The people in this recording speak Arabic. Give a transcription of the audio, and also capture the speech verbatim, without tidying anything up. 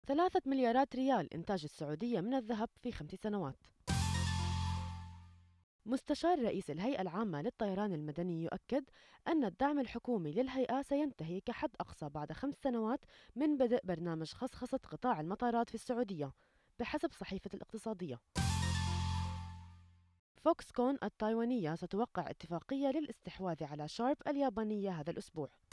ثلاثة مليارات ريال إنتاج السعودية من الذهب في خمس سنوات. مستشار رئيس الهيئة العامة للطيران المدني يؤكد أن الدعم الحكومي للهيئة سينتهي كحد أقصى بعد خمس سنوات من بدء برنامج خصخصة قطاع المطارات في السعودية بحسب صحيفة الاقتصادية. فوكس كون التايوانية ستوقع اتفاقية للاستحواذ على شارب اليابانية هذا الأسبوع.